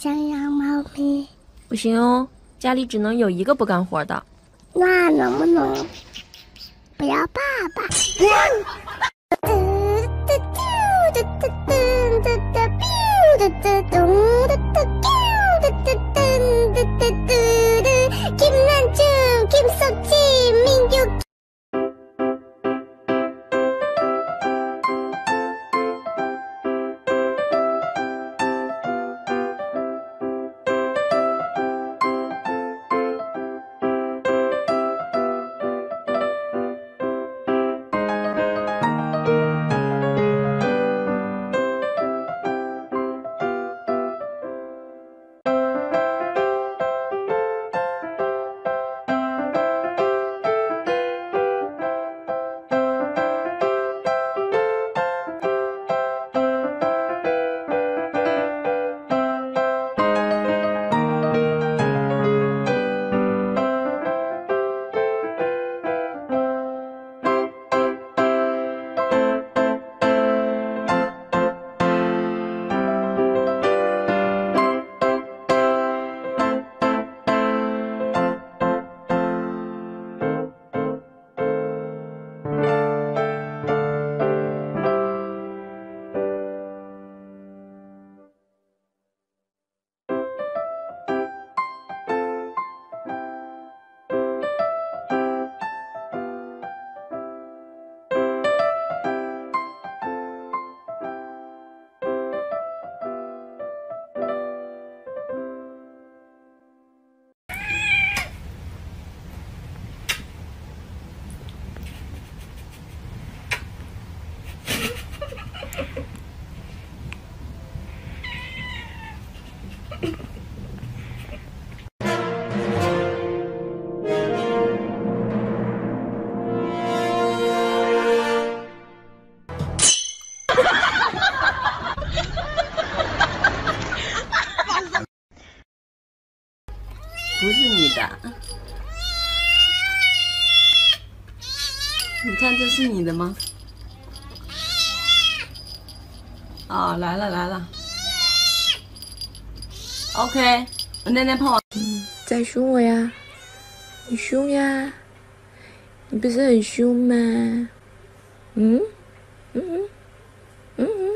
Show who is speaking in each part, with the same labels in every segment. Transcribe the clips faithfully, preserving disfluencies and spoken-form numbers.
Speaker 1: 想养猫咪。
Speaker 2: 不行哦，家里只能有一个不干活的。
Speaker 1: 那能不能不要爸爸？김난중 김석진 민규
Speaker 3: 不是你的，你看这是你的吗？啊、哦，来了来了 ，OK， 我奶奶泡。
Speaker 4: 嗯，再凶我呀！你凶呀！你不是很凶吗？嗯嗯嗯嗯嗯。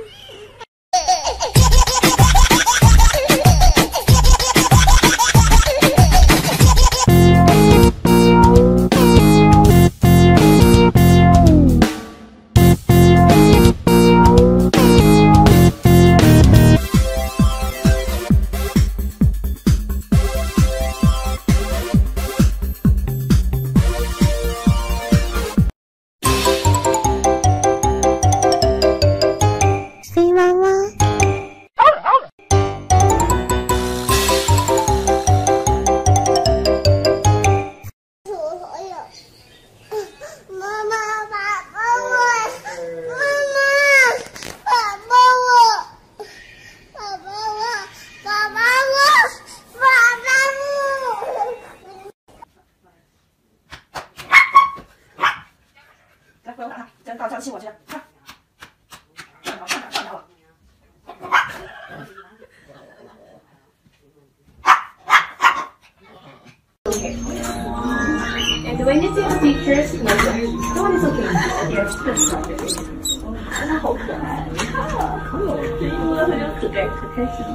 Speaker 5: 大家亲我去，看，上脚上脚上脚了。And when you take the pictures, the one is okay. Yes, that's right. 它好可爱，你看，这一摸它就可爱可开心。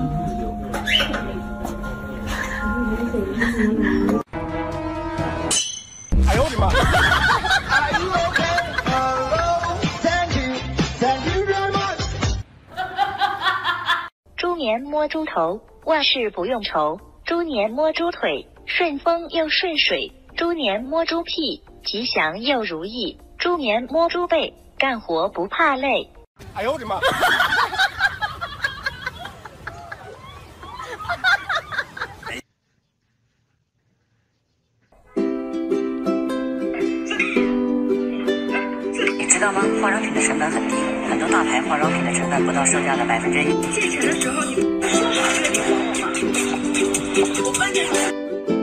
Speaker 6: 哎呦我的妈！
Speaker 7: 猪年摸猪头，万事不用愁；猪年摸猪腿，顺风又顺水；猪年摸猪屁，吉祥又如意；猪年摸猪背，干活不怕累。
Speaker 6: 哎呦我的妈！
Speaker 8: 你知道吗？化妆品的成本很低，很多大牌化妆品的成本不到售价的百分之一。
Speaker 5: 借钱的时候你不需要把这个给还我吗？我搬着。